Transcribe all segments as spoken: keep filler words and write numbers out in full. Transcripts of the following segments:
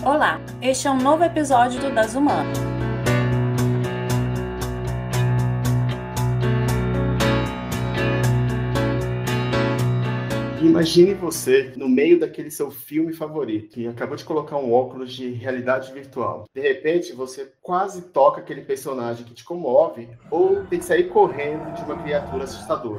Olá, este é um novo episódio do Das Humanas. Imagine você no meio daquele seu filme favorito e acabou de colocar um óculos de realidade virtual. De repente, você quase toca aquele personagem que te comove ou tem que sair correndo de uma criatura assustadora.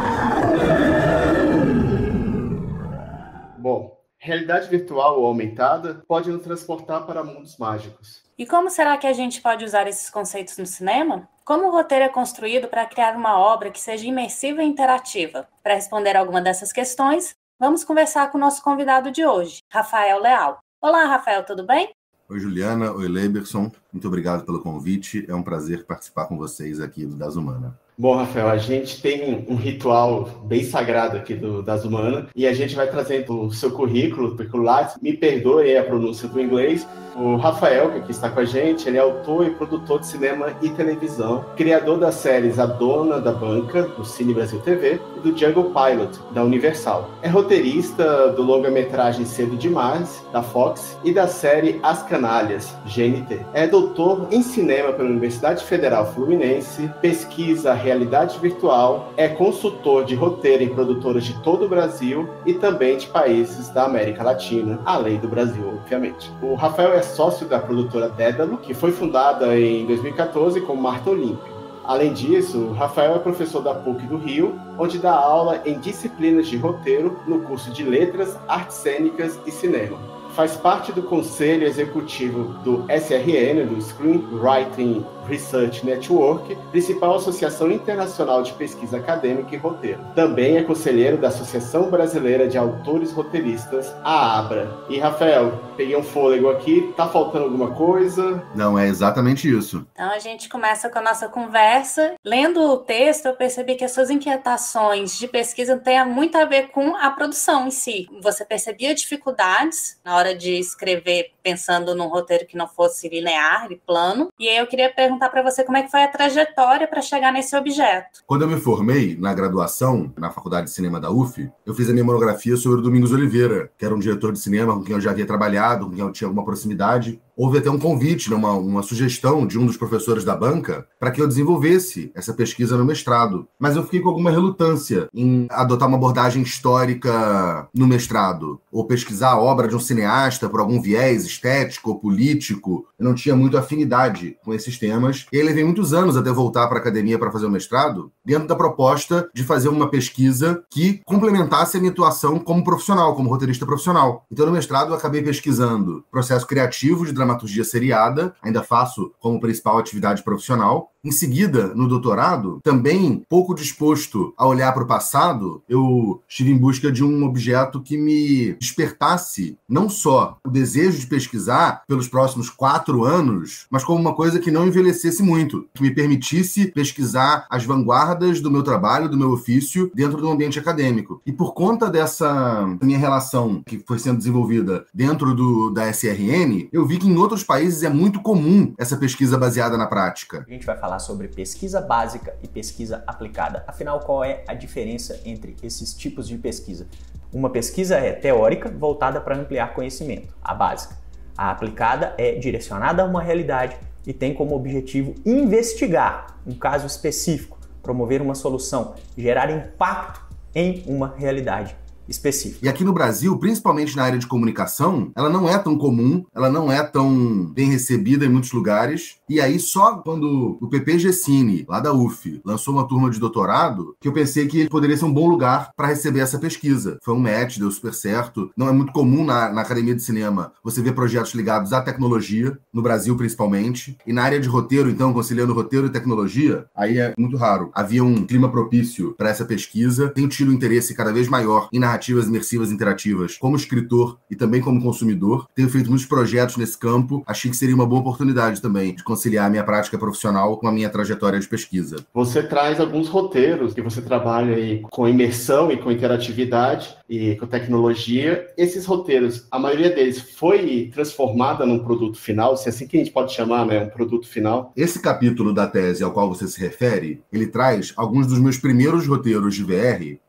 Bom, realidade virtual ou aumentada pode nos transportar para mundos mágicos. E como será que a gente pode usar esses conceitos no cinema? Como o roteiro é construído para criar uma obra que seja imersiva e interativa? Para responder alguma dessas questões, vamos conversar com o nosso convidado de hoje, Rafael Leal. Olá, Rafael, tudo bem? Oi, Juliana. Oi, Leberson. Muito obrigado pelo convite. É um prazer participar com vocês aqui do Das Humanas. Bom, Rafael, a gente tem um ritual bem sagrado aqui do Das Humanas e a gente vai trazendo o seu currículo, o currículo Lattes. Me perdoe a pronúncia do inglês. O Rafael, que aqui está com a gente, ele é autor e produtor de cinema e televisão, criador das séries A Dona da Banca, do Cine Brasil T V, e do Jungle Pilot, da Universal. É roteirista do longa-metragem Cedo Demais, da Fox, e da série As Canalhas, G N T. É doutor em cinema pela Universidade Federal Fluminense, pesquisa realidade virtual, é consultor de roteiro em produtoras de todo o Brasil e também de países da América Latina, além do Brasil, obviamente. O Rafael é sócio da produtora Dédalo, que foi fundada em dois mil e quatorze como Marta Olímpia. Além disso, o Rafael é professor da P U C do Rio, onde dá aula em disciplinas de roteiro no curso de Letras, Artes Cênicas e Cinema. Faz parte do conselho executivo do S R N, do Screenwriting Research Network, principal associação internacional de pesquisa acadêmica e roteiro. Também é conselheiro da Associação Brasileira de Autores Roteiristas, a ABRA. E, Rafael, peguei um fôlego aqui, tá faltando alguma coisa? Não, é exatamente isso. Então a gente começa com a nossa conversa. Lendo o texto, eu percebi que as suas inquietações de pesquisa têm muito a ver com a produção em si. Você percebia dificuldades na hora de escrever pensando num roteiro que não fosse linear e plano. E aí eu queria perguntar para você como é que foi a trajetória para chegar nesse objeto. Quando eu me formei na graduação, na Faculdade de Cinema da U F, eu fiz a minha monografia sobre o Domingos Oliveira, que era um diretor de cinema com quem eu já havia trabalhado, com quem eu tinha alguma proximidade. Houve até um convite, né, uma, uma sugestão de um dos professores da banca para que eu desenvolvesse essa pesquisa no mestrado. Mas eu fiquei com alguma relutância em adotar uma abordagem histórica no mestrado, ou pesquisar a obra de um cineasta por algum viés estético ou político. Eu não tinha muita afinidade com esses temas. E aí levei muitos anos até voltar para a academia para fazer o mestrado, dentro da proposta de fazer uma pesquisa que complementasse a minha atuação como profissional, como roteirista profissional. Então, no mestrado, eu acabei pesquisando processo criativo de dramaturgia seriada, ainda faço como principal atividade profissional. Em seguida, no doutorado, também pouco disposto a olhar para o passado, eu estive em busca de um objeto que me despertasse não só o desejo de pesquisar pelos próximos quatro anos, mas como uma coisa que não envelhecesse muito, que me permitisse pesquisar as vanguardas do meu trabalho, do meu ofício, dentro do ambiente acadêmico. E por conta dessa minha relação que foi sendo desenvolvida dentro do, da S R N, eu vi que em outros países é muito comum essa pesquisa baseada na prática. A gente vai falar sobre pesquisa básica e pesquisa aplicada. Afinal, qual é a diferença entre esses tipos de pesquisa? Uma pesquisa é teórica, voltada para ampliar conhecimento, a básica. A aplicada é direcionada a uma realidade e tem como objetivo investigar um caso específico, promover uma solução, gerar impacto em uma realidade específica. E aqui no Brasil, principalmente na área de comunicação, ela não é tão comum, ela não é tão bem recebida em muitos lugares. E aí, só quando o P P G Cine, lá da U F, lançou uma turma de doutorado, que eu pensei que ele poderia ser um bom lugar para receber essa pesquisa. Foi um match, deu super certo. Não é muito comum na, na Academia de Cinema você ver projetos ligados à tecnologia, no Brasil principalmente. E na área de roteiro, então, conciliando roteiro e tecnologia, aí é muito raro. Havia um clima propício para essa pesquisa. Tenho tido um interesse cada vez maior em narrativas imersivas interativas como escritor e também como consumidor. Tenho feito muitos projetos nesse campo. Achei que seria uma boa oportunidade também de conciliar a minha prática profissional com a minha trajetória de pesquisa. Você traz alguns roteiros que você trabalha aí com imersão e com interatividade e com tecnologia. Esses roteiros, a maioria deles foi transformada num produto final, se é assim que a gente pode chamar, né, um produto final. Esse capítulo da tese ao qual você se refere, ele traz alguns dos meus primeiros roteiros de V R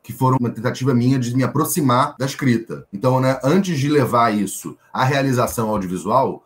que foram uma tentativa minha de me aproximar da escrita. Então, né, antes de levar isso à realização audiovisual,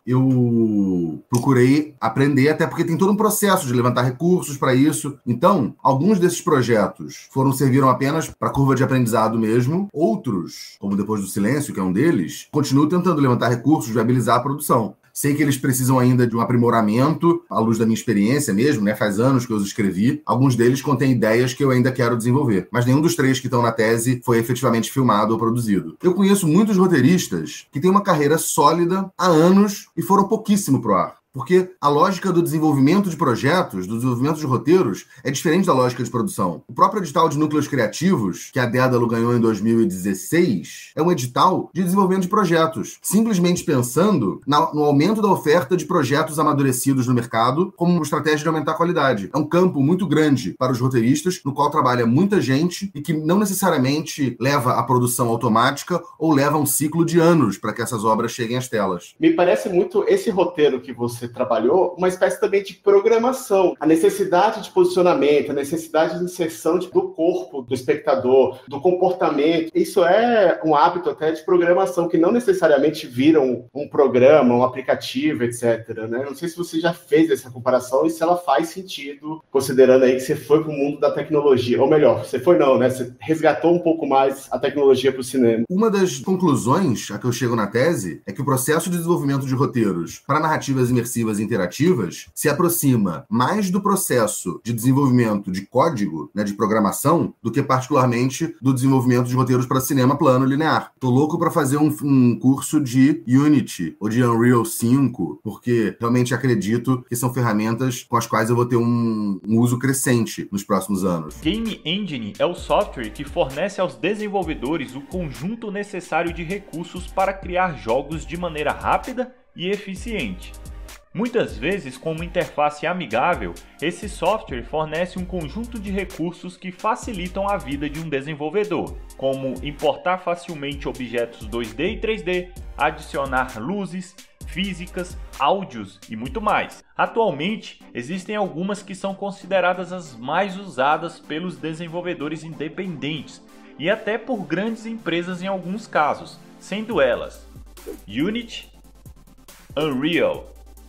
eu procurei aprender, até porque tem todo um processo de levantar recursos para isso. Então, alguns desses projetos foram serviram apenas para a curva de aprendizado mesmo. Outros, como Depois do Silêncio, que é um deles, continuo tentando levantar recursos, viabilizar a produção. Sei que eles precisam ainda de um aprimoramento, à luz da minha experiência mesmo, né? Faz anos que eu os escrevi. Alguns deles contêm ideias que eu ainda quero desenvolver. Mas nenhum dos três que estão na tese foi efetivamente filmado ou produzido. Eu conheço muitos roteiristas que têm uma carreira sólida há anos e foram pouquíssimo pro ar. Porque a lógica do desenvolvimento de projetos, do desenvolvimento de roteiros, é diferente da lógica de produção. O próprio edital de núcleos criativos, que a Dédalo ganhou em dois mil e dezesseis, é um edital de desenvolvimento de projetos, simplesmente pensando na, no aumento da oferta de projetos amadurecidos no mercado como uma estratégia de aumentar a qualidade. É um campo muito grande para os roteiristas, no qual trabalha muita gente e que não necessariamente leva à produção automática ou leva um ciclo de anos para que essas obras cheguem às telas. Me parece muito esse roteiro que você trabalhou, uma espécie também de programação. A necessidade de posicionamento, a necessidade de inserção de, do corpo do espectador, do comportamento. Isso é um hábito até de programação, que não necessariamente vira um, um programa, um aplicativo, etcétera. Né? Não sei se você já fez essa comparação e se ela faz sentido, considerando aí que você foi para o mundo da tecnologia. Ou melhor, você foi não, né? Você resgatou um pouco mais a tecnologia para o cinema. Uma das conclusões a que eu chego na tese é que o processo de desenvolvimento de roteiros para narrativas imersivas e interativas se aproxima mais do processo de desenvolvimento de código, né, de programação, do que particularmente do desenvolvimento de roteiros para cinema plano linear. Tô louco para fazer um, um curso de Unity ou de Unreal cinco, porque realmente acredito que são ferramentas com as quais eu vou ter um, um uso crescente nos próximos anos. Game Engine é o software que fornece aos desenvolvedores o conjunto necessário de recursos para criar jogos de maneira rápida e eficiente. Muitas vezes, com uma interface amigável, esse software fornece um conjunto de recursos que facilitam a vida de um desenvolvedor, como importar facilmente objetos dois D e três D, adicionar luzes, físicas, áudios e muito mais. Atualmente, existem algumas que são consideradas as mais usadas pelos desenvolvedores independentes e até por grandes empresas em alguns casos, sendo elas Unity, Unreal,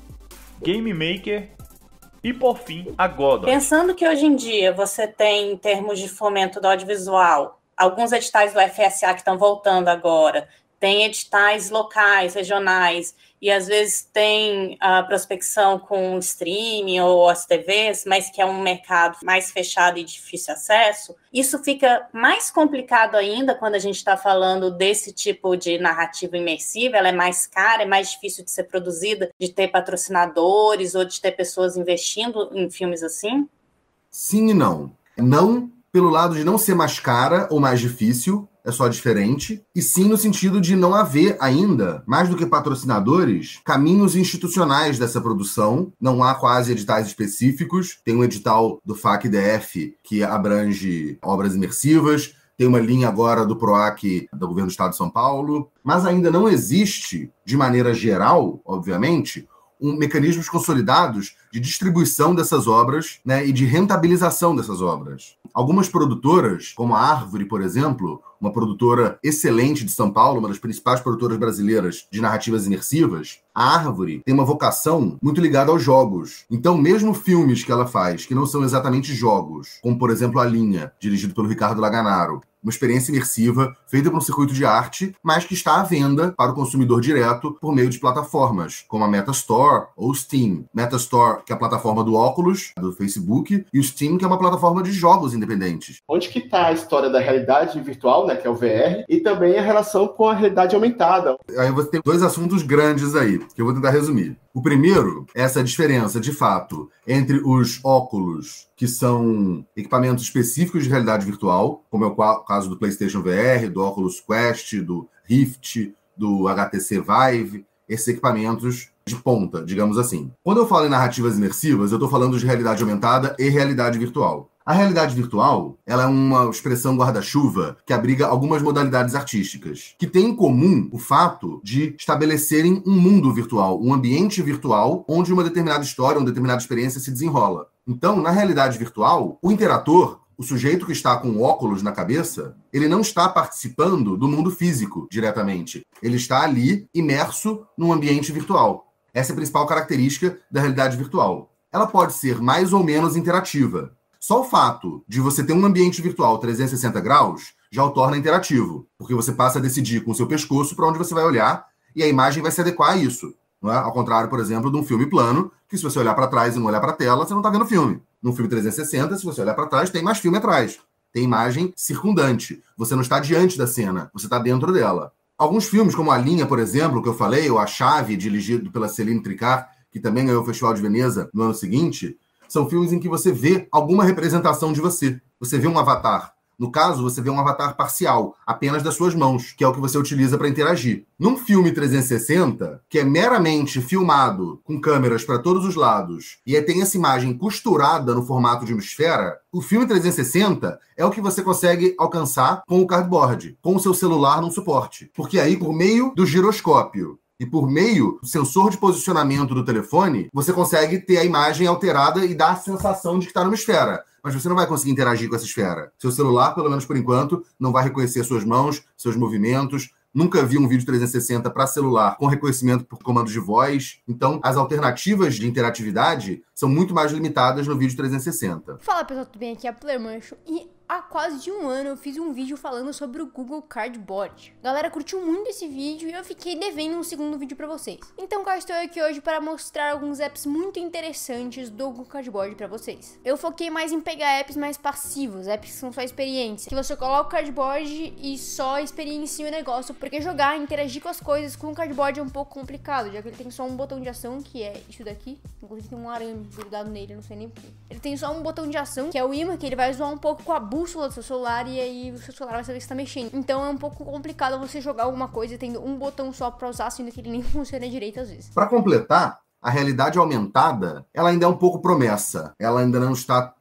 Game Maker e, por fim, a Godot. Pensando que hoje em dia você tem, em termos de fomento do audiovisual, alguns editais do F S A que estão voltando agora, tem editais locais, regionais, e às vezes tem a prospecção com streaming ou as T Vs, mas que é um mercado mais fechado e difícil acesso, isso fica mais complicado ainda quando a gente está falando desse tipo de narrativa imersiva. Ela é mais cara, é mais difícil de ser produzida, de ter patrocinadores ou de ter pessoas investindo em filmes assim? Sim e não. Não pelo lado de não ser mais cara ou mais difícil, é só diferente, e sim no sentido de não haver ainda, mais do que patrocinadores, caminhos institucionais dessa produção. Não há quase editais específicos. Tem um edital do F A C D F que abrange obras imersivas, tem uma linha agora do PROAC do Governo do Estado de São Paulo, mas ainda não existe, de maneira geral, obviamente, um mecanismos consolidados de distribuição dessas obras, né, e de rentabilização dessas obras. Algumas produtoras, como a Árvore, por exemplo, uma produtora excelente de São Paulo, uma das principais produtoras brasileiras de narrativas imersivas, a Árvore tem uma vocação muito ligada aos jogos. Então, mesmo filmes que ela faz, que não são exatamente jogos, como, por exemplo, A Linha, dirigido pelo Ricardo Laganaro, uma experiência imersiva feita por um circuito de arte, mas que está à venda para o consumidor direto por meio de plataformas, como a Metastore ou o Steam. Metastore, que é a plataforma do óculos, do Facebook, e o Steam, que é uma plataforma de jogos independentes. Onde que está a história da realidade virtual, né, que é o V R, e também a relação com a realidade aumentada? Aí você tem dois assuntos grandes aí, que eu vou tentar resumir. O primeiro é essa diferença, de fato, entre os óculos, que são equipamentos específicos de realidade virtual, como é o caso do PlayStation V R, do Oculus Quest, do Rift, do H T C Vive, esses equipamentos de ponta, digamos assim. Quando eu falo em narrativas imersivas, eu estou falando de realidade aumentada e realidade virtual. A realidade virtual, ela é uma expressão guarda-chuva que abriga algumas modalidades artísticas, que tem em comum o fato de estabelecerem um mundo virtual, um ambiente virtual, onde uma determinada história, uma determinada experiência se desenrola. Então, na realidade virtual, o interator, O sujeito que está com óculos na cabeça, ele não está participando do mundo físico diretamente. Ele está ali, imerso num ambiente virtual. Essa é a principal característica da realidade virtual. Ela pode ser mais ou menos interativa. Só o fato de você ter um ambiente virtual trezentos e sessenta graus já o torna interativo, porque você passa a decidir com o seu pescoço para onde você vai olhar e a imagem vai se adequar a isso. Não é? Ao contrário, por exemplo, de um filme plano, que se você olhar para trás e não olhar para a tela, você não está vendo filme. Num filme trezentos e sessenta, se você olhar para trás, tem mais filme atrás. Tem imagem circundante. Você não está diante da cena, você está dentro dela. Alguns filmes, como A Linha, por exemplo, que eu falei, ou A Chave, dirigido pela Céline Tricart, que também ganhou o Festival de Veneza no ano seguinte, são filmes em que você vê alguma representação de você. Você vê um avatar. No caso, você vê um avatar parcial, apenas das suas mãos, que é o que você utiliza para interagir. Num filme trezentos e sessenta, que é meramente filmado com câmeras para todos os lados, e tem essa imagem costurada no formato de uma esfera, o filme trezentos e sessenta é o que você consegue alcançar com o cardboard, com o seu celular num suporte. Porque aí, por meio do giroscópio e por meio do sensor de posicionamento do telefone, você consegue ter a imagem alterada e dar a sensação de que está numa esfera. Mas você não vai conseguir interagir com essa esfera. Seu celular, pelo menos por enquanto, não vai reconhecer suas mãos, seus movimentos. Nunca vi um vídeo trezentos e sessenta para celular com reconhecimento por comando de voz. Então, as alternativas de interatividade são muito mais limitadas no vídeo trezentos e sessenta. Fala pessoal, tudo bem? Aqui é a Playmancho e há quase um ano eu fiz um vídeo falando sobre o Google Cardboard. A galera curtiu muito esse vídeo e eu fiquei devendo um segundo vídeo pra vocês. Então cá estou aqui hoje para mostrar alguns apps muito interessantes do Google Cardboard pra vocês. Eu foquei mais em pegar apps mais passivos, apps que são só experiência, que você coloca o Cardboard e só experiencia o negócio, porque jogar, interagir com as coisas com o Cardboard é um pouco complicado, já que ele tem só um botão de ação, que é isso daqui. Inclusive tem um arame grudado nele, não sei nem porquê. Ele tem só um botão de ação, que é o imã, que ele vai zoar um pouco com a bússola do seu celular e aí o seu celular vai saber que está mexendo. Então é um pouco complicado você jogar alguma coisa tendo um botão só para usar, sendo que ele nem funciona direito às vezes. Para completar, a realidade aumentada, ela ainda é um pouco promessa. Ela ainda não está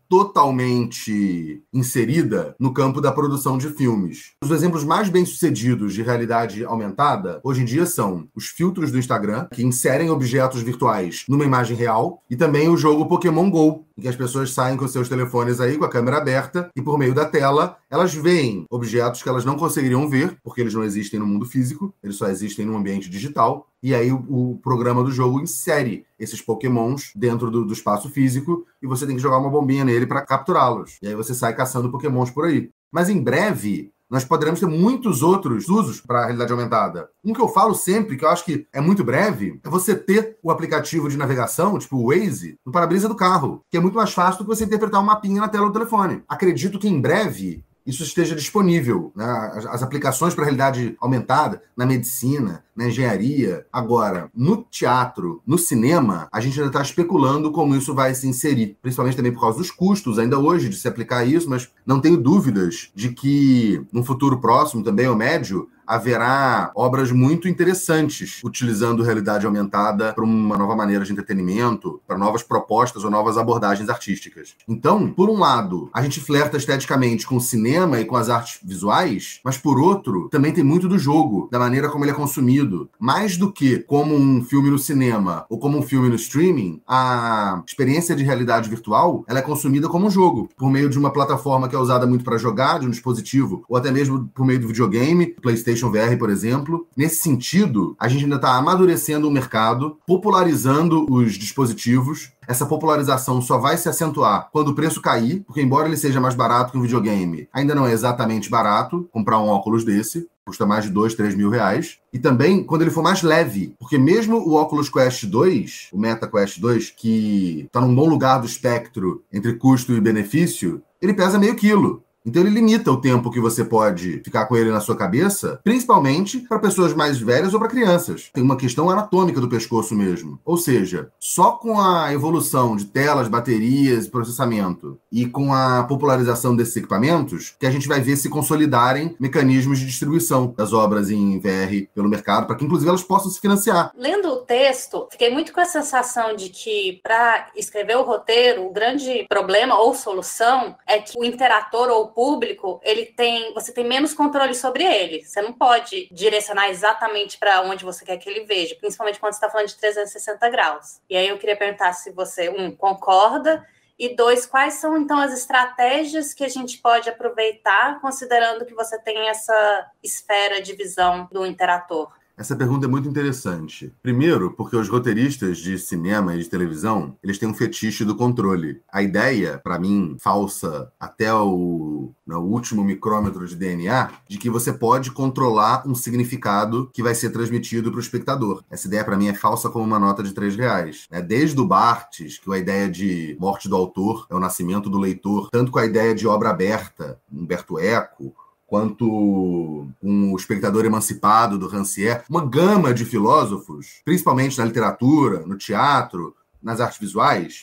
totalmente inserida no campo da produção de filmes. Os exemplos mais bem-sucedidos de realidade aumentada, hoje em dia, são os filtros do Instagram, que inserem objetos virtuais numa imagem real, e também o jogo Pokémon Go, em que as pessoas saem com seus telefones aí, com a câmera aberta, e por meio da tela, elas veem objetos que elas não conseguiriam ver, porque eles não existem no mundo físico, eles só existem no ambiente digital, e aí o, o programa do jogo insere esses Pokémons dentro do, do espaço físico, e você tem que jogar uma bombinha nele para capturá-los. E aí você sai caçando Pokémons por aí. Mas em breve, nós poderemos ter muitos outros usos para a realidade aumentada. Um que eu falo sempre, que eu acho que é muito breve, é você ter o aplicativo de navegação, tipo o Waze, no para-brisa do carro, que é muito mais fácil do que você interpretar um mapinha na tela do telefone. Acredito que em breve isso esteja disponível, né? As, as aplicações para a realidade aumentada, na medicina, na engenharia. Agora, no teatro, no cinema, a gente ainda está especulando como isso vai se inserir, principalmente também por causa dos custos, ainda hoje, de se aplicar isso, mas não tenho dúvidas de que, num futuro próximo também, ou médio, haverá obras muito interessantes utilizando realidade aumentada para uma nova maneira de entretenimento, para novas propostas ou novas abordagens artísticas. Então, por um lado, a gente flerta esteticamente com o cinema e com as artes visuais, mas por outro, também tem muito do jogo, da maneira como ele é consumido. Mais do que como um filme no cinema ou como um filme no streaming, a experiência de realidade virtual, ela é consumida como um jogo, por meio de uma plataforma que é usada muito para jogar, de um dispositivo, ou até mesmo por meio do videogame, PlayStation V R, por exemplo. Nesse sentido, a gente ainda está amadurecendo o mercado, popularizando os dispositivos. Essa popularização só vai se acentuar quando o preço cair, porque embora ele seja mais barato que um videogame, ainda não é exatamente barato comprar um óculos desse. Custa mais de dois, três mil reais. E também quando ele for mais leve. Porque mesmo o Oculus Quest dois, o Meta Quest dois, que está num bom lugar do espectro entre custo e benefício, ele pesa meio quilo. Então ele limita o tempo que você pode ficar com ele na sua cabeça, principalmente para pessoas mais velhas ou para crianças. Tem uma questão anatômica do pescoço mesmo. Ou seja, só com a evolução de telas, baterias e processamento e com a popularização desses equipamentos, que a gente vai ver se consolidarem mecanismos de distribuição das obras em V R pelo mercado, para que inclusive elas possam se financiar. Lendo o texto, fiquei muito com a sensação de que para escrever o roteiro, o grande problema ou solução é que o interator ou público, ele tem, você tem menos controle sobre ele. Você não pode direcionar exatamente para onde você quer que ele veja, principalmente quando você está falando de trezentos e sessenta graus. E aí eu queria perguntar se você, um, concorda, E dois, quais são, então, as estratégias que a gente pode aproveitar, considerando que você tem essa esfera de visão do interator? Essa pergunta é muito interessante. Primeiro, porque os roteiristas de cinema e de televisão, eles têm um fetiche do controle. A ideia, para mim, falsa até o no último micrômetro de D N A, de que você pode controlar um significado que vai ser transmitido para o espectador. Essa ideia, para mim, é falsa como uma nota de três reais. Desde o Barthes, que a ideia de morte do autor é o nascimento do leitor, tanto com a ideia de obra aberta, Humberto Eco, quanto com o espectador emancipado do Rancière, uma gama de filósofos, principalmente na literatura, no teatro, nas artes visuais,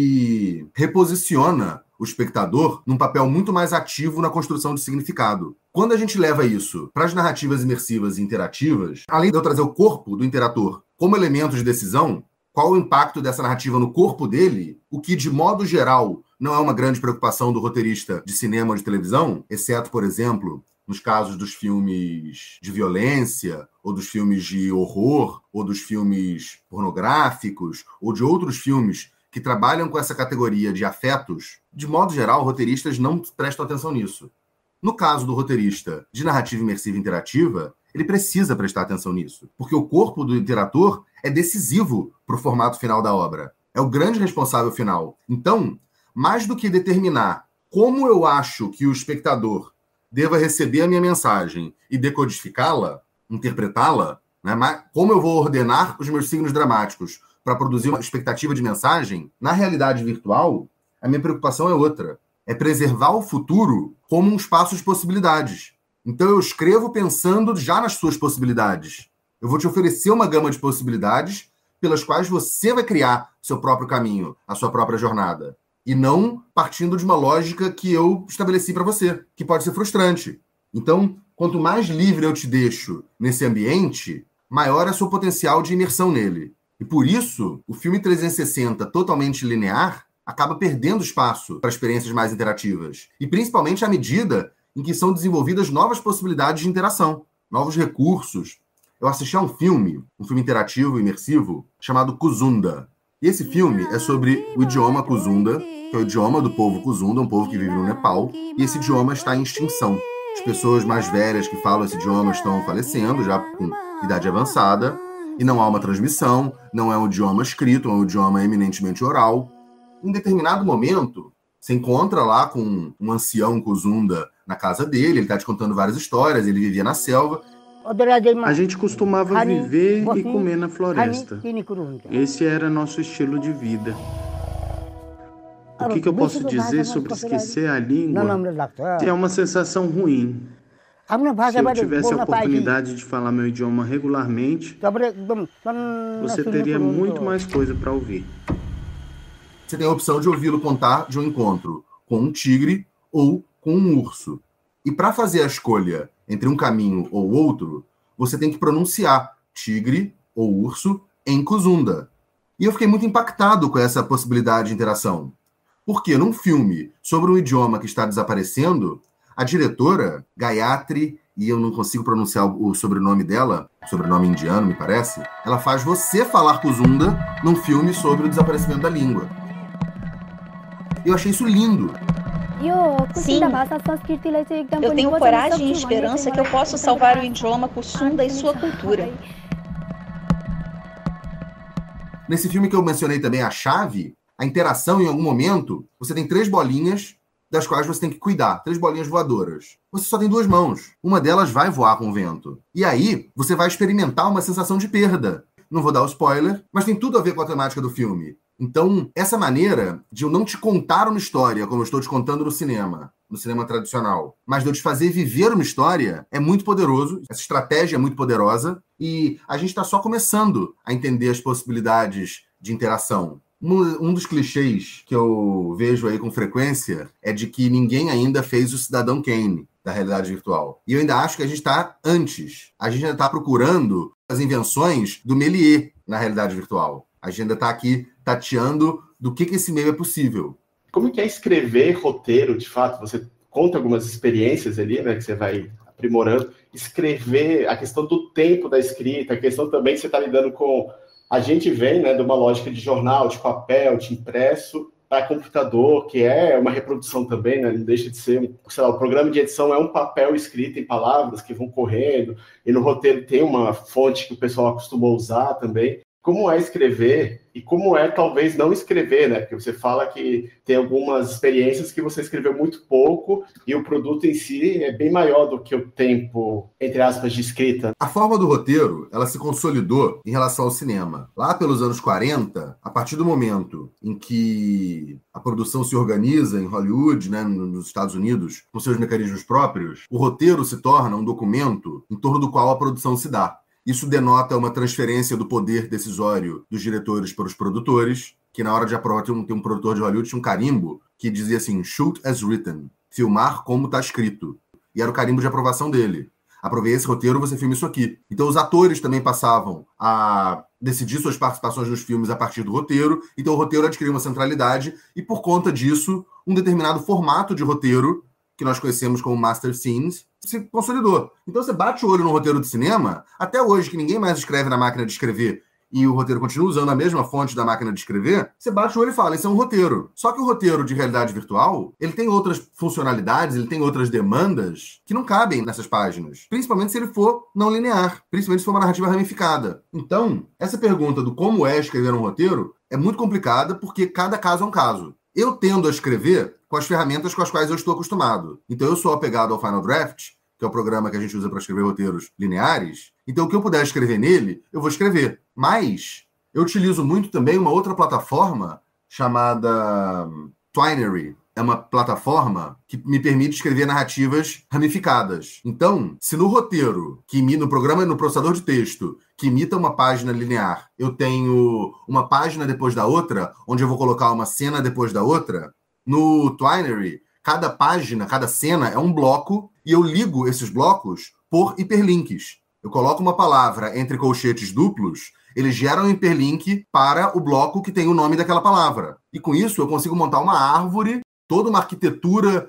que reposiciona o espectador num papel muito mais ativo na construção de significado. Quando a gente leva isso para as narrativas imersivas e interativas, além de eu trazer o corpo do interator como elemento de decisão, qual o impacto dessa narrativa no corpo dele, o que, de modo geral, não é uma grande preocupação do roteirista de cinema ou de televisão, exceto, por exemplo, nos casos dos filmes de violência, ou dos filmes de horror, ou dos filmes pornográficos, ou de outros filmes que trabalham com essa categoria de afetos. De modo geral, roteiristas não prestam atenção nisso. No caso do roteirista de narrativa imersiva e interativa, ele precisa prestar atenção nisso, porque o corpo do interator é decisivo para o formato final da obra. É o grande responsável final. Então, mais do que determinar como eu acho que o espectador deva receber a minha mensagem e decodificá-la, interpretá-la, né, como eu vou ordenar os meus signos dramáticos para produzir uma expectativa de mensagem, na realidade virtual, a minha preocupação é outra. É preservar o futuro como um espaço de possibilidades. Então eu escrevo pensando já nas suas possibilidades. Eu vou te oferecer uma gama de possibilidades pelas quais você vai criar seu próprio caminho, a sua própria jornada. E não partindo de uma lógica que eu estabeleci para você, que pode ser frustrante. Então, quanto mais livre eu te deixo nesse ambiente, maior é o seu potencial de imersão nele. E por isso, o filme trezentos e sessenta totalmente linear acaba perdendo espaço para experiências mais interativas. E principalmente à medida em que são desenvolvidas novas possibilidades de interação, novos recursos. Eu assisti a um filme, um filme interativo, imersivo, chamado Kuzunda. E esse filme é sobre o idioma Kuzunda, que é o idioma do povo Kuzunda, um povo que vive no Nepal, e esse idioma está em extinção. As pessoas mais velhas que falam esse idioma estão falecendo, já com idade avançada, e não há uma transmissão, não é um idioma escrito, é um idioma eminentemente oral. Em determinado momento, você encontra lá com um ancião Kuzunda na casa dele, ele está te contando várias histórias, ele vivia na selva. A gente costumava viver e comer na floresta. Esse era nosso estilo de vida. O que, que eu posso dizer sobre esquecer a língua? É uma sensação ruim. Se eu tivesse a oportunidade de falar meu idioma regularmente, você teria muito mais coisa para ouvir. Você tem a opção de ouvi-lo contar de um encontro com um tigre ou com um urso. E para fazer a escolha entre um caminho ou outro, você tem que pronunciar tigre ou urso em Kuzunda. E eu fiquei muito impactado com essa possibilidade de interação. Porque num filme sobre um idioma que está desaparecendo, a diretora, Gayatri, e eu não consigo pronunciar o sobrenome dela, sobrenome indiano, me parece, ela faz você falar Kuzunda num filme sobre o desaparecimento da língua. Eu achei isso lindo. Sim, eu tenho coragem e esperança que eu posso salvar o idioma Kuzunda e sua cultura. Nesse filme que eu mencionei também, A Chave, a interação em algum momento, você tem três bolinhas das quais você tem que cuidar, três bolinhas voadoras. Você só tem duas mãos. Uma delas vai voar com o vento. E aí, você vai experimentar uma sensação de perda. Não vou dar o spoiler, mas tem tudo a ver com a temática do filme. Então, essa maneira de eu não te contar uma história como eu estou te contando no cinema, no cinema tradicional, mas de eu te fazer viver uma história, é muito poderoso. Essa estratégia é muito poderosa e a gente está só começando a entender as possibilidades de interação. Um, um dos clichês que eu vejo aí com frequência é de que ninguém ainda fez o Cidadão Kane da realidade virtual. E eu ainda acho que a gente está antes. A gente ainda está procurando as invenções do Méliès na realidade virtual. A gente ainda está aqui tateando do que, que esse meio é possível. Como que é escrever roteiro, de fato? Você conta algumas experiências ali, né, que você vai aprimorando. Escrever, a questão do tempo da escrita, a questão também que você está lidando com... A gente vem, né, de uma lógica de jornal, de papel, de impresso, para computador, que é uma reprodução também, né? Não deixa de ser, sei lá, o programa de edição é um papel escrito em palavras que vão correndo, e no roteiro tem uma fonte que o pessoal acostumou usar também. Como é escrever e como é talvez não escrever, né? Porque você fala que tem algumas experiências que você escreveu muito pouco e o produto em si é bem maior do que o tempo, entre aspas, de escrita. A forma do roteiro, ela se consolidou em relação ao cinema. Lá pelos anos quarenta, a partir do momento em que a produção se organiza em Hollywood, né, nos Estados Unidos, com seus mecanismos próprios, o roteiro se torna um documento em torno do qual a produção se dá. Isso denota uma transferência do poder decisório dos diretores para os produtores, que na hora de aprovar, tem um, tem um produtor de Hollywood, tinha um carimbo que dizia assim, shoot as written, filmar como está escrito. E era o carimbo de aprovação dele. Aprovei esse roteiro, você filma isso aqui. Então os atores também passavam a decidir suas participações nos filmes a partir do roteiro, então o roteiro adquiriu uma centralidade, e por conta disso, um determinado formato de roteiro, que nós conhecemos como Master Scenes, se consolidou. Então você bate o olho no roteiro de cinema, até hoje que ninguém mais escreve na máquina de escrever e o roteiro continua usando a mesma fonte da máquina de escrever, você bate o olho e fala, isso é um roteiro. Só que o roteiro de realidade virtual, ele tem outras funcionalidades, ele tem outras demandas que não cabem nessas páginas. Principalmente se ele for não linear, principalmente se for uma narrativa ramificada. Então, essa pergunta do como é escrever um roteiro é muito complicada porque cada caso é um caso. Eu tendo a escrever com as ferramentas com as quais eu estou acostumado. Então eu sou apegado ao Final Draft, que é o programa que a gente usa para escrever roteiros lineares. Então o que eu puder escrever nele, eu vou escrever. Mas eu utilizo muito também uma outra plataforma chamada Twinery. É uma plataforma que me permite escrever narrativas ramificadas. Então, se no roteiro, que no programa, no processador de texto, que imita uma página linear, eu tenho uma página depois da outra, onde eu vou colocar uma cena depois da outra, no Twinery, cada página, cada cena é um bloco, e eu ligo esses blocos por hiperlinks. Eu coloco uma palavra entre colchetes duplos, ele gera um hiperlink para o bloco que tem o nome daquela palavra. E com isso eu consigo montar uma árvore, toda uma arquitetura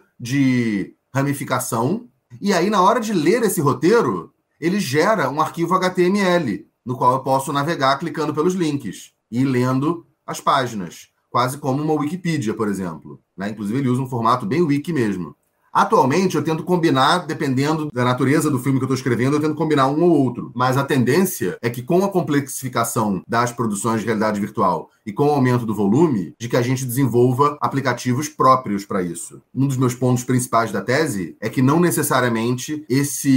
de ramificação, e aí na hora de ler esse roteiro, ele gera um arquivo H T M L, no qual eu posso navegar clicando pelos links e ir lendo as páginas, quase como uma Wikipedia, por exemplo. Né? Inclusive ele usa um formato bem wiki mesmo. Atualmente, eu tento combinar, dependendo da natureza do filme que eu estou escrevendo, eu tento combinar um ou outro. Mas a tendência é que, com a complexificação das produções de realidade virtual e com o aumento do volume, de que a gente desenvolva aplicativos próprios para isso. Um dos meus pontos principais da tese é que não necessariamente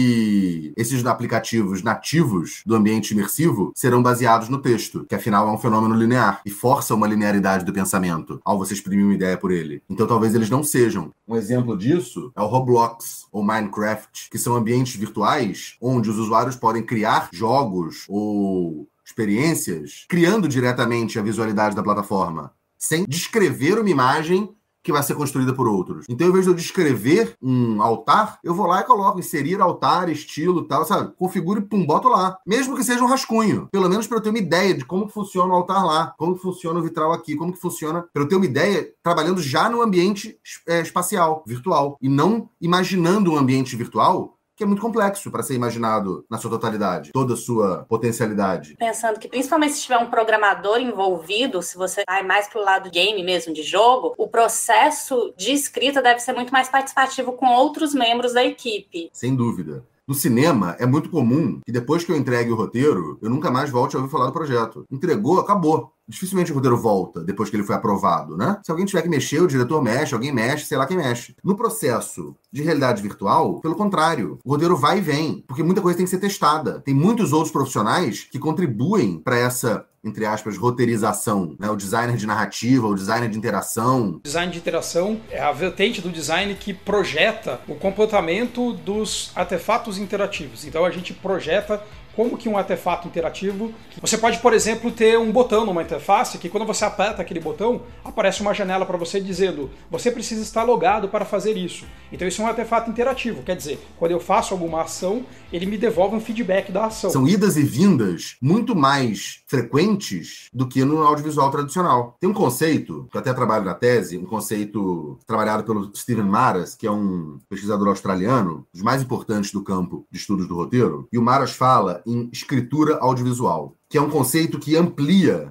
esse, esses aplicativos nativos do ambiente imersivo serão baseados no texto, que afinal é um fenômeno linear e força uma linearidade do pensamento ao você exprimir uma ideia por ele. Então talvez eles não sejam. Um exemplo disso é o Roblox ou Minecraft, que são ambientes virtuais onde os usuários podem criar jogos ou experiências, criando diretamente a visualidade da plataforma, sem descrever uma imagem que vai ser construída por outros. Então, em vez de eu descrever um altar, eu vou lá e coloco inserir altar, estilo, tal, sabe? Configuro e pum, boto lá. Mesmo que seja um rascunho. Pelo menos para eu ter uma ideia de como que funciona o altar lá, como que funciona o vitral aqui, como que funciona, para eu ter uma ideia trabalhando já no ambiente é, espacial, virtual. E não imaginando um ambiente virtual que é muito complexo para ser imaginado na sua totalidade, toda a sua potencialidade. Pensando que, principalmente se tiver um programador envolvido, se você vai mais pro lado game mesmo, de jogo, o processo de escrita deve ser muito mais participativo com outros membros da equipe. Sem dúvida. No cinema, é muito comum que depois que eu entregue o roteiro, eu nunca mais volte a ouvir falar do projeto. Entregou, acabou. Dificilmente o roteiro volta depois que ele foi aprovado, né? Se alguém tiver que mexer, o diretor mexe, alguém mexe, sei lá quem mexe. No processo de realidade virtual, pelo contrário, o roteiro vai e vem, porque muita coisa tem que ser testada. Tem muitos outros profissionais que contribuem para essa, entre aspas, roteirização, né? O designer de narrativa, o designer de interação. O design de interação é a vertente do design que projeta o comportamento dos artefatos interativos. Então a gente projeta como que um artefato interativo... Você pode, por exemplo, ter um botão numa interface que quando você aperta aquele botão, aparece uma janela para você dizendo você precisa estar logado para fazer isso. Então isso é um artefato interativo, quer dizer, quando eu faço alguma ação, ele me devolve um feedback da ação. São idas e vindas muito mais frequentes do que no audiovisual tradicional. Tem um conceito, que eu até trabalho na tese, um conceito trabalhado pelo Steven Maras, que é um pesquisador australiano, dos mais importantes do campo de estudos do roteiro, e o Maras fala em escritura audiovisual. que é um conceito que amplia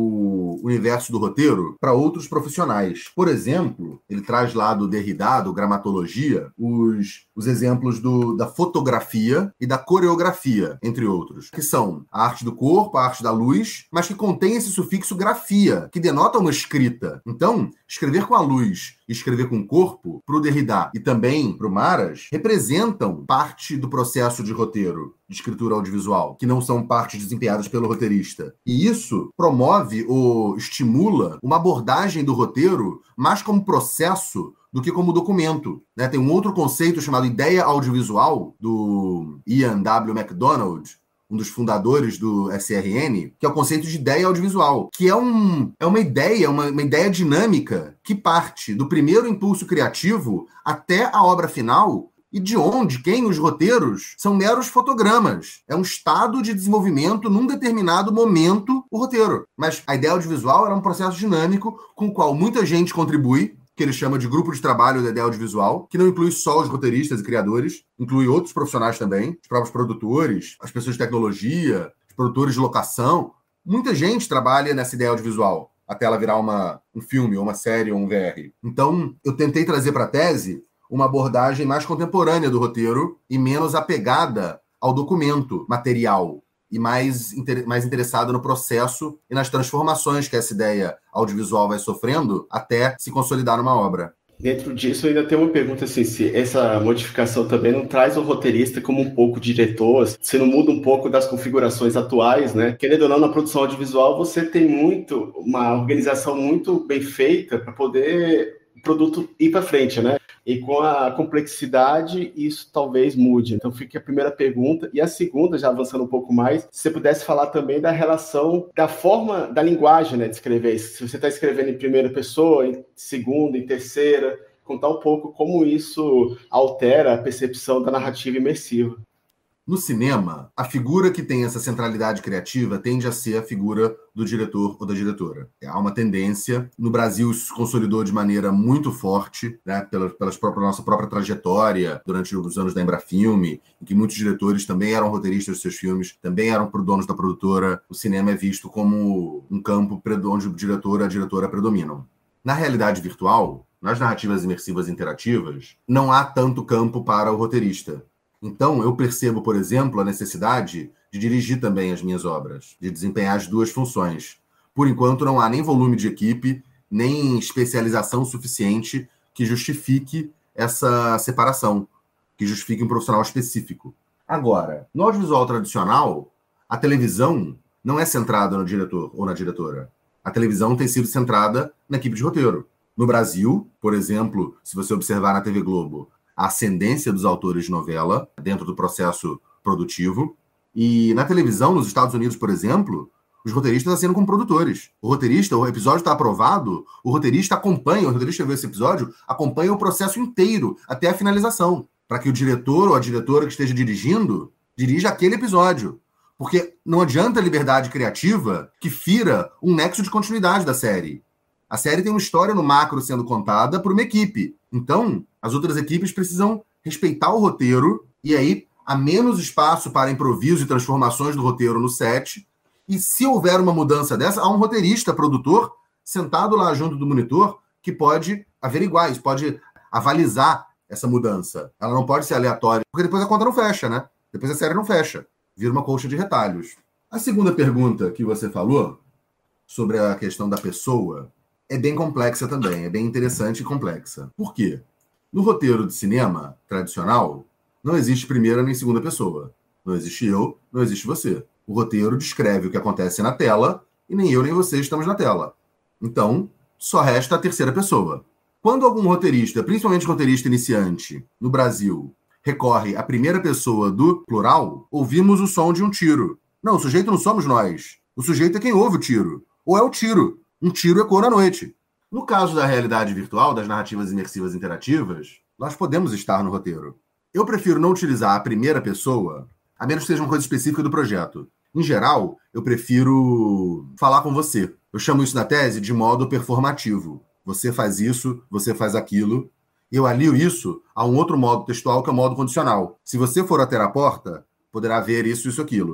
o universo do roteiro para outros profissionais. Por exemplo, ele traz lá do Derrida, do Gramatologia, os, os exemplos do, da fotografia e da coreografia, entre outros, que são a arte do corpo, a arte da luz, mas que contém esse sufixo grafia, que denota uma escrita. Então, escrever com a luz e escrever com o corpo, para o Derrida e também para o Maras, representam parte do processo de roteiro, de escritura audiovisual, que não são partes desempenhadas pelo roteirista. E isso promove ou estimula uma abordagem do roteiro mais como processo do que como documento, né? Tem um outro conceito chamado ideia audiovisual, do Ian W. MacDonald, um dos fundadores do S R N, que é o conceito de ideia audiovisual, que é, um, é uma ideia, uma, uma ideia dinâmica que parte do primeiro impulso criativo até a obra final, e de onde, quem, os roteiros, são meros fotogramas. É um estado de desenvolvimento num determinado momento, o roteiro. Mas a ideia audiovisual era um processo dinâmico com o qual muita gente contribui, que ele chama de grupo de trabalho da ideia audiovisual, que não inclui só os roteiristas e criadores, inclui outros profissionais também, os próprios produtores, as pessoas de tecnologia, os produtores de locação. Muita gente trabalha nessa ideia audiovisual, até ela virar uma, um filme, ou uma série, ou um V R. Então, eu tentei trazer para a tese uma abordagem mais contemporânea do roteiro e menos apegada ao documento material, e mais, inter... mais interessada no processo e nas transformações que essa ideia audiovisual vai sofrendo até se consolidar numa obra. Dentro disso, eu ainda tenho uma pergunta assim, se essa modificação também não traz o roteirista como um pouco diretor, se não muda um pouco das configurações atuais, né? Querendo ou não, na produção audiovisual, você tem muito, uma organização muito bem feita para poder o produto ir para frente, né? E com a complexidade, isso talvez mude. Então fica a primeira pergunta. E a segunda, já avançando um pouco mais, se você pudesse falar também da relação, da forma, da linguagem, né, de escrever. Se você está escrevendo em primeira pessoa, em segunda, em terceira, contar um pouco como isso altera a percepção da narrativa imersiva. No cinema, a figura que tem essa centralidade criativa tende a ser a figura do diretor ou da diretora. Há uma tendência, no Brasil isso se consolidou de maneira muito forte, né, pela, pela própria, nossa própria trajetória durante os anos da Embrafilme, em que muitos diretores também eram roteiristas dos seus filmes, também eram donos da produtora. O cinema é visto como um campo onde o diretor e a diretora predominam. Na realidade virtual, nas narrativas imersivas interativas, não há tanto campo para o roteirista. Então, eu percebo, por exemplo, a necessidade de dirigir também as minhas obras, de desempenhar as duas funções. Por enquanto, não há nem volume de equipe, nem especialização suficiente que justifique essa separação, que justifique um profissional específico. Agora, no audiovisual tradicional, a televisão não é centrada no diretor ou na diretora. A televisão tem sido centrada na equipe de roteiro. No Brasil, por exemplo, se você observar na T V Globo, a ascendência dos autores de novela dentro do processo produtivo. E na televisão, nos Estados Unidos, por exemplo, os roteiristas assinam como produtores. O roteirista, o episódio está aprovado, o roteirista acompanha, o roteirista viu esse episódio, acompanha o processo inteiro, até a finalização, para que o diretor ou a diretora que esteja dirigindo, dirija aquele episódio. Porque não adianta a liberdade criativa que fira um nexo de continuidade da série. A série tem uma história no macro sendo contada por uma equipe. Então, as outras equipes precisam respeitar o roteiro e aí há menos espaço para improviso e transformações do roteiro no set. E se houver uma mudança dessa, há um roteirista, produtor, sentado lá junto do monitor que pode averiguar isso, pode avalizar essa mudança. Ela não pode ser aleatória, porque depois a conta não fecha, né? Depois a série não fecha. Vira uma colcha de retalhos. A segunda pergunta que você falou, sobre a questão da pessoa, é bem complexa também, é bem interessante e complexa. Por quê? No roteiro de cinema tradicional, não existe primeira nem segunda pessoa. Não existe eu, não existe você. O roteiro descreve o que acontece na tela e nem eu nem você estamos na tela. Então, só resta a terceira pessoa. Quando algum roteirista, principalmente roteirista iniciante, no Brasil, recorre à primeira pessoa do plural, ouvimos o som de um tiro. Não, o sujeito não somos nós. O sujeito é quem ouve o tiro. Ou é o tiro. Um tiro ecoa na noite. No caso da realidade virtual, das narrativas imersivas interativas, nós podemos estar no roteiro. Eu prefiro não utilizar a primeira pessoa, a menos que seja uma coisa específica do projeto. Em geral, eu prefiro falar com você. Eu chamo isso na tese de modo performativo. Você faz isso, você faz aquilo. Eu alio isso a um outro modo textual que é o modo condicional. Se você for até a porta, poderá ver isso, isso, aquilo.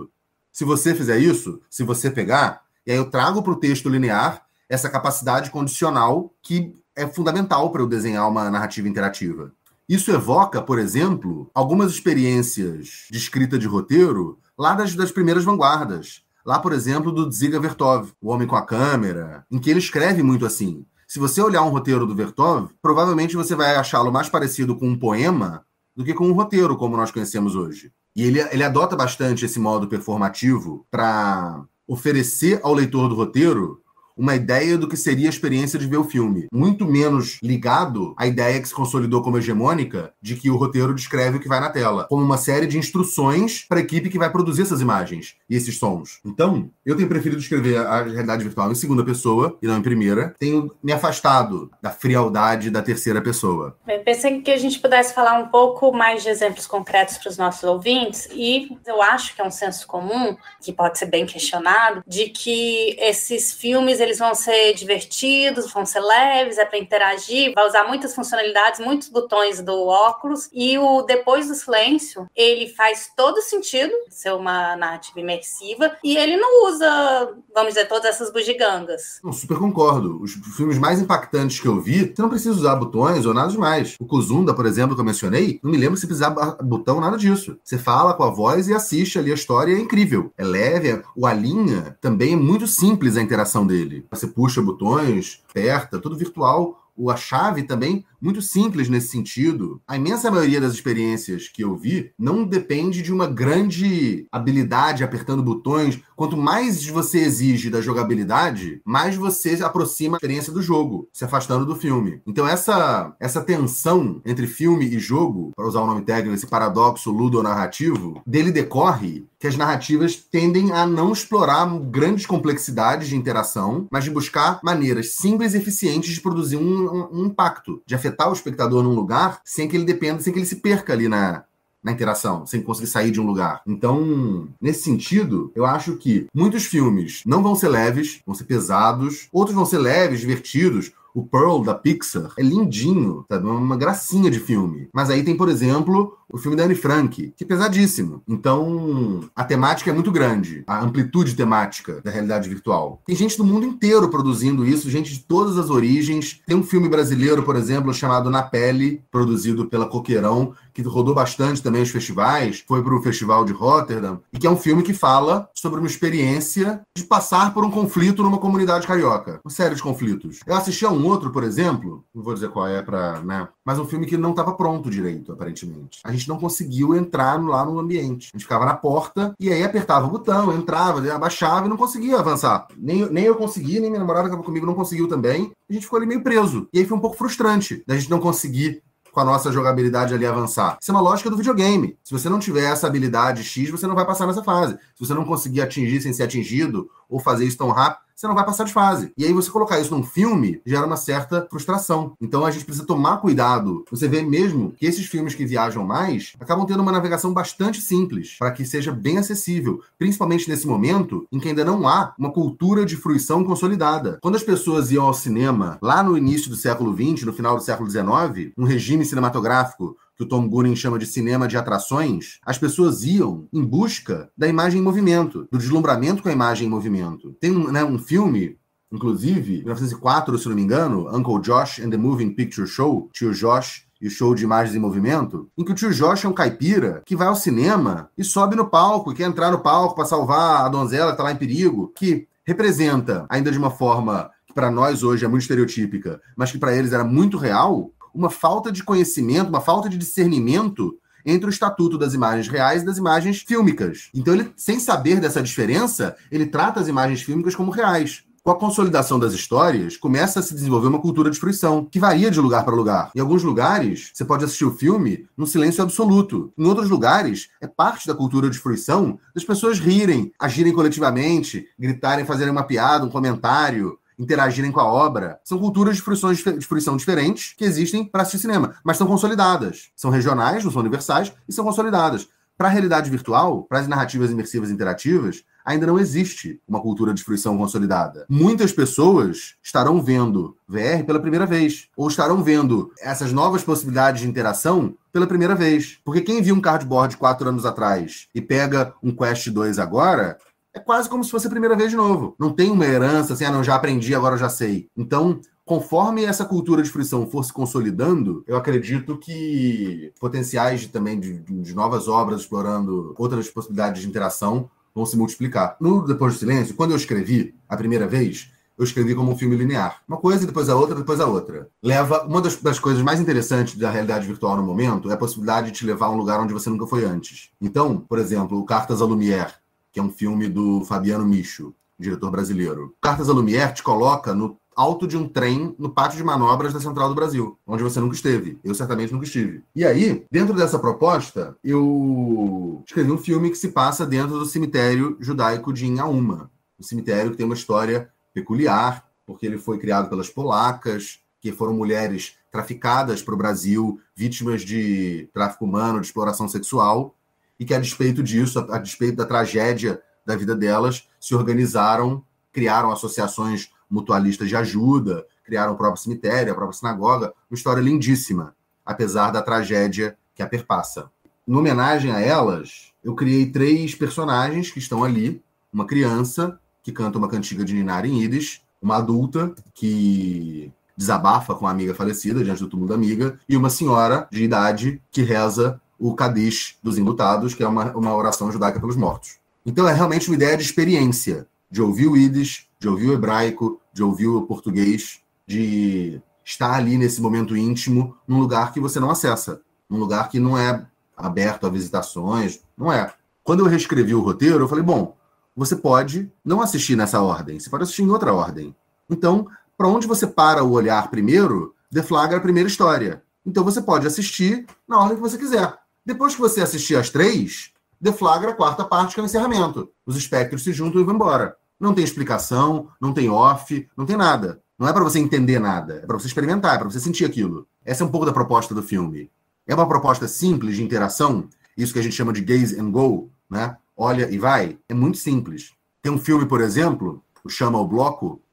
Se você fizer isso, se você pegar, e aí eu trago para o texto linear essa capacidade condicional que é fundamental para eu desenhar uma narrativa interativa. Isso evoca, por exemplo, algumas experiências de escrita de roteiro lá das, das primeiras vanguardas. Lá, por exemplo, do Dziga Vertov, O Homem com a Câmera, em que ele escreve muito assim. Se você olhar um roteiro do Vertov, provavelmente você vai achá-lo mais parecido com um poema do que com um roteiro, como nós conhecemos hoje. E ele, ele adota bastante esse modo performativo para oferecer ao leitor do roteiro uma ideia do que seria a experiência de ver o filme. Muito menos ligado à ideia que se consolidou como hegemônica de que o roteiro descreve o que vai na tela, como uma série de instruções para a equipe que vai produzir essas imagens e esses sons. Então, eu tenho preferido escrever a realidade virtual em segunda pessoa e não em primeira. Tenho me afastado da frialdade da terceira pessoa. Eu pensei que a gente pudesse falar um pouco mais de exemplos concretos para os nossos ouvintes, e eu acho que é um senso comum, que pode ser bem questionado, de que esses filmes eles vão ser divertidos, vão ser leves, é para interagir, vai usar muitas funcionalidades, muitos botões do óculos, e o Depois do Silêncio, ele faz todo sentido ser uma narrativa imersiva, e ele não usa, vamos dizer, todas essas bugigangas. Não, super concordo. Os filmes mais impactantes que eu vi, você não precisa usar botões ou nada demais. O Kuzunda, por exemplo, que eu mencionei, não me lembro se precisar botão, nada disso. Você fala com a voz e assiste ali a história, é incrível. É leve, é... o Alinha também é muito simples a interação dele. Você puxa botões, aperta, tudo virtual. A chave também, muito simples nesse sentido. A imensa maioria das experiências que eu vi não depende de uma grande habilidade apertando botões. Quanto mais você exige da jogabilidade, mais você aproxima a experiência do jogo, se afastando do filme. Então essa, essa tensão entre filme e jogo, para usar o nome técnico, esse paradoxo ludonarrativo, dele decorre que as narrativas tendem a não explorar grandes complexidades de interação, mas de buscar maneiras simples e eficientes de produzir um, um, um impacto, de afetar o espectador num lugar sem que ele dependa, sem que ele se perca ali na, na interação, sem conseguir sair de um lugar. Então, nesse sentido, eu acho que muitos filmes não vão ser leves, vão ser pesados, outros vão ser leves, divertidos. O Pearl, da Pixar, é lindinho, tá? Uma gracinha de filme. Mas aí tem, por exemplo, o filme da Anne Frank, que é pesadíssimo. Então, a temática é muito grande, a amplitude temática da realidade virtual. Tem gente do mundo inteiro produzindo isso, gente de todas as origens. Tem um filme brasileiro, por exemplo, chamado Na Pele, produzido pela Coqueirão, que rodou bastante também os festivais, foi para o Festival de Rotterdam, e que é um filme que fala sobre uma experiência de passar por um conflito numa comunidade carioca. Uma série de conflitos. Eu assisti a um outro, por exemplo, não vou dizer qual é, pra, né? Mas um filme que não estava pronto direito, aparentemente. A gente não conseguiu entrar lá no ambiente. A gente ficava na porta e aí apertava o botão, entrava, abaixava e não conseguia avançar. Nem, nem eu consegui, nem minha namorada que estava comigo não conseguiu também. A gente ficou ali meio preso. E aí foi um pouco frustrante da gente não conseguir com a nossa jogabilidade ali avançar. Isso é uma lógica do videogame. Se você não tiver essa habilidade X, você não vai passar nessa fase. Se você não conseguir atingir sem ser atingido, ou fazer isso tão rápido, você não vai passar de fase. E aí você colocar isso num filme gera uma certa frustração. Então a gente precisa tomar cuidado. Você vê mesmo que esses filmes que viajam mais acabam tendo uma navegação bastante simples, para que seja bem acessível, principalmente nesse momento em que ainda não há uma cultura de fruição consolidada. Quando as pessoas iam ao cinema, lá no início do século vinte, no final do século dezenove, um regime cinematográfico que o Tom Gooden chama de cinema de atrações, as pessoas iam em busca da imagem em movimento, do deslumbramento com a imagem em movimento. Tem um, né, um filme, inclusive, mil novecentos e quatro, se não me engano, Uncle Josh and the Moving Picture Show, Tio Josh e o show de imagens em movimento, em que o tio Josh é um caipira que vai ao cinema e sobe no palco, e quer entrar no palco para salvar a donzela que está lá em perigo, que representa, ainda de uma forma que para nós hoje é muito estereotípica, mas que para eles era muito real, uma falta de conhecimento, uma falta de discernimento entre o estatuto das imagens reais e das imagens fílmicas. Então, ele, sem saber dessa diferença, ele trata as imagens fílmicas como reais. Com a consolidação das histórias, começa a se desenvolver uma cultura de fruição, que varia de lugar para lugar. Em alguns lugares, você pode assistir o filme num silêncio absoluto. Em outros lugares, é parte da cultura de fruição das pessoas rirem, agirem coletivamente, gritarem, fazerem uma piada, um comentário, interagirem com a obra. São culturas de fruição, de fruição diferentes que existem para assistir cinema, mas são consolidadas. São regionais, não são universais, e são consolidadas. Para a realidade virtual, para as narrativas imersivas interativas, ainda não existe uma cultura de fruição consolidada. Muitas pessoas estarão vendo V R pela primeira vez, ou estarão vendo essas novas possibilidades de interação pela primeira vez. Porque quem viu um cardboard quatro anos atrás e pega um Quest dois agora, é quase como se fosse a primeira vez de novo. Não tem uma herança assim, ah, não, já aprendi, agora eu já sei. Então, conforme essa cultura de fruição for se consolidando, eu acredito que potenciais de, também de, de novas obras explorando outras possibilidades de interação vão se multiplicar. No Depois do Silêncio, quando eu escrevi a primeira vez, eu escrevi como um filme linear. Uma coisa, depois a outra, depois a outra. Leva, uma das, das coisas mais interessantes da realidade virtual no momento é a possibilidade de te levar a um lugar onde você nunca foi antes. Então, por exemplo, o Cartas à Lumière, que é um filme do Fabiano Micho, diretor brasileiro. Cartas à Lumière te coloca no alto de um trem no pátio de manobras da Central do Brasil, onde você nunca esteve. Eu certamente nunca estive. E aí, dentro dessa proposta, eu escrevi um filme que se passa dentro do cemitério judaico de Inhaúma. Um cemitério que tem uma história peculiar, porque ele foi criado pelas polacas, que foram mulheres traficadas para o Brasil, vítimas de tráfico humano, de exploração sexual, e que, a despeito disso, a, a despeito da tragédia da vida delas, se organizaram, criaram associações mutualistas de ajuda, criaram o próprio cemitério, a própria sinagoga, uma história lindíssima, apesar da tragédia que a perpassa. Em homenagem a elas, eu criei três personagens que estão ali, uma criança que canta uma cantiga de Ninar em Yiddish, uma adulta que desabafa com a amiga falecida diante do túmulo da amiga, e uma senhora de idade que reza o Kadish dos Enlutados, que é uma, uma oração judaica pelos mortos. Então é realmente uma ideia de experiência, de ouvir o Yiddish, de ouvir o hebraico, de ouvir o português, de estar ali nesse momento íntimo, num lugar que você não acessa, num lugar que não é aberto a visitações, não é. Quando eu reescrevi o roteiro, eu falei, bom, você pode não assistir nessa ordem, você pode assistir em outra ordem. Então, para onde você para o olhar primeiro, deflagra a primeira história. Então você pode assistir na ordem que você quiser. Depois que você assistir as três, deflagra a quarta parte, que é o encerramento. Os espectros se juntam e vão embora. Não tem explicação, não tem off, não tem nada. Não é para você entender nada, é para você experimentar, é para você sentir aquilo. Essa é um pouco da proposta do filme. É uma proposta simples de interação, isso que a gente chama de gaze and go, né? Olha e vai. É muito simples. Tem um filme, por exemplo, o Chama ao Bloco,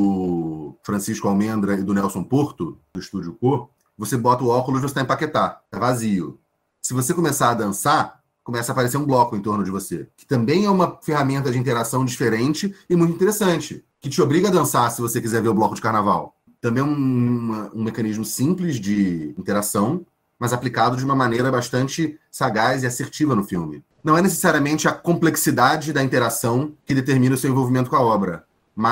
do Francisco Almendra e do Nelson Porto, do Estúdio Cor. Você bota o óculos e você está em Paquetá, tá vazio. Se você começar a dançar, começa a aparecer um bloco em torno de você, que também é uma ferramenta de interação diferente e muito interessante, que te obriga a dançar se você quiser ver o bloco de carnaval. Também é um, uma, um mecanismo simples de interação, mas aplicado de uma maneira bastante sagaz e assertiva no filme. Não é necessariamente a complexidade da interação que determina o seu envolvimento com a obra,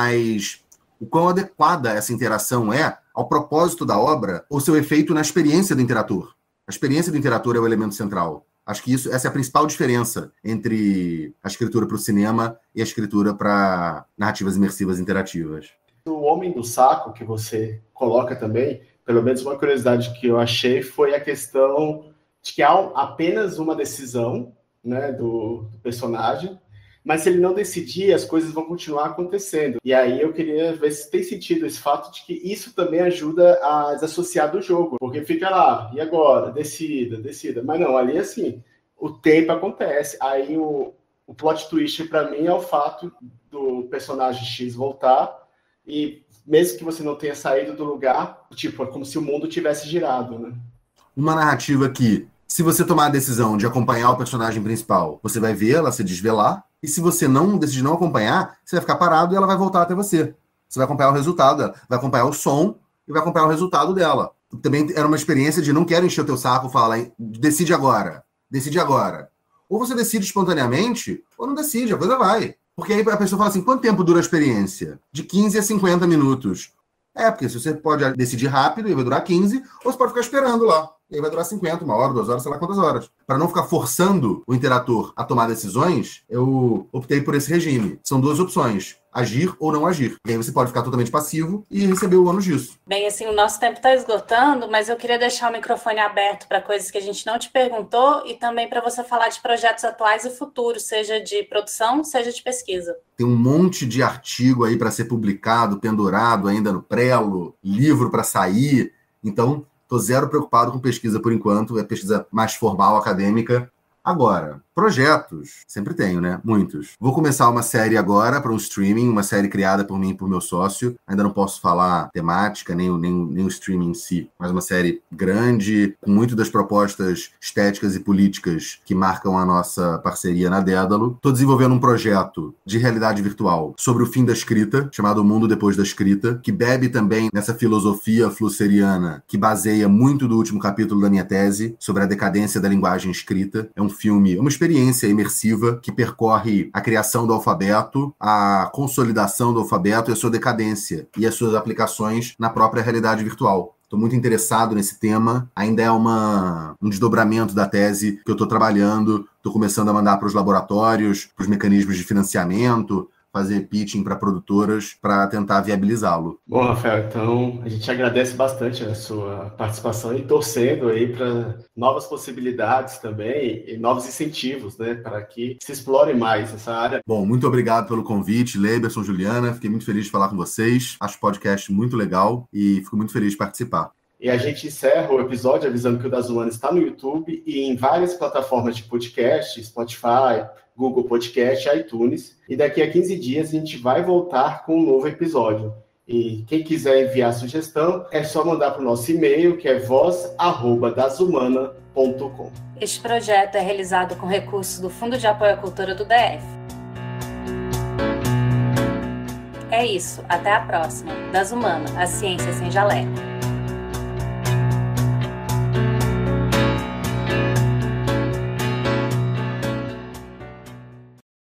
mas o quão adequada essa interação é ao propósito da obra ou seu efeito na experiência do interator. A experiência do interator é o elemento central. Acho que isso, essa é a principal diferença entre a escritura para o cinema e a escritura para narrativas imersivas interativas. O Homem do Saco, que você coloca também, pelo menos uma curiosidade que eu achei, foi a questão de que há apenas uma decisão, né, do, do personagem, mas se ele não decidir, as coisas vão continuar acontecendo. E aí eu queria ver se tem sentido esse fato de que isso também ajuda a desassociar do jogo, porque fica lá, e agora? Decida, decida. Mas não, ali assim, o tempo acontece. Aí o, o plot twist para mim é o fato do personagem X voltar e mesmo que você não tenha saído do lugar, tipo, é como se o mundo tivesse girado, né? Uma narrativa que, se você tomar a decisão de acompanhar o personagem principal, você vai ver ela se desvelar. E se você não decidir não acompanhar, você vai ficar parado e ela vai voltar até você. Você vai acompanhar o resultado, vai acompanhar o som e vai acompanhar o resultado dela. Também era uma experiência de não quero encher o teu saco, falar, decide agora, decide agora. Ou você decide espontaneamente, ou não decide, a coisa vai. Porque aí a pessoa fala assim, quanto tempo dura a experiência? De quinze a cinquenta minutos. É, porque se você pode decidir rápido, aí vai durar quinze, ou você pode ficar esperando lá. E aí vai durar cinquenta, uma hora, duas horas, sei lá quantas horas. Para não ficar forçando o interator a tomar decisões, eu optei por esse regime. São duas opções, agir ou não agir. E aí você pode ficar totalmente passivo e receber o ônus disso. Bem, assim, o nosso tempo está esgotando, mas eu queria deixar o microfone aberto para coisas que a gente não te perguntou e também para você falar de projetos atuais e futuros, seja de produção, seja de pesquisa. Tem um monte de artigo aí para ser publicado, pendurado ainda no prelo, livro para sair. Então, estou zero preocupado com pesquisa por enquanto, é pesquisa mais formal, acadêmica, Agora, projetos, sempre tenho, né? Muitos. Vou começar uma série agora para um streaming, uma série criada por mim e por meu sócio. Ainda não posso falar temática, nem, nem, nem o streaming em si, mas uma série grande, com muito das propostas estéticas e políticas que marcam a nossa parceria na Dédalo. Estou desenvolvendo um projeto de realidade virtual sobre o fim da escrita, chamado O Mundo Depois da Escrita, que bebe também nessa filosofia flusseriana que baseia muito do último capítulo da minha tese sobre a decadência da linguagem escrita. É um filme, uma experiência imersiva que percorre a criação do alfabeto, a consolidação do alfabeto e a sua decadência e as suas aplicações na própria realidade virtual. Estou muito interessado nesse tema, ainda é uma, um desdobramento da tese que eu estou trabalhando, estou começando a mandar para os laboratórios, para os mecanismos de financiamento, fazer pitching para produtoras para tentar viabilizá-lo. Bom, Rafael, então a gente agradece bastante a sua participação e torcendo aí para novas possibilidades também e novos incentivos, né, para que se explore mais essa área. Bom, muito obrigado pelo convite, Leiberson, Juliana, fiquei muito feliz de falar com vocês, acho o podcast muito legal e fico muito feliz de participar. E a gente encerra o episódio avisando que o Das Humanas está no YouTube e em várias plataformas de podcast, Spotify, Google Podcast, iTunes. E daqui a quinze dias a gente vai voltar com um novo episódio. E quem quiser enviar sugestão, é só mandar para o nosso e-mail, que é voz arroba dasumana ponto com. Este projeto é realizado com recursos do Fundo de Apoio à Cultura do D F. É isso, até a próxima. Das Humana, a ciência sem jaleco.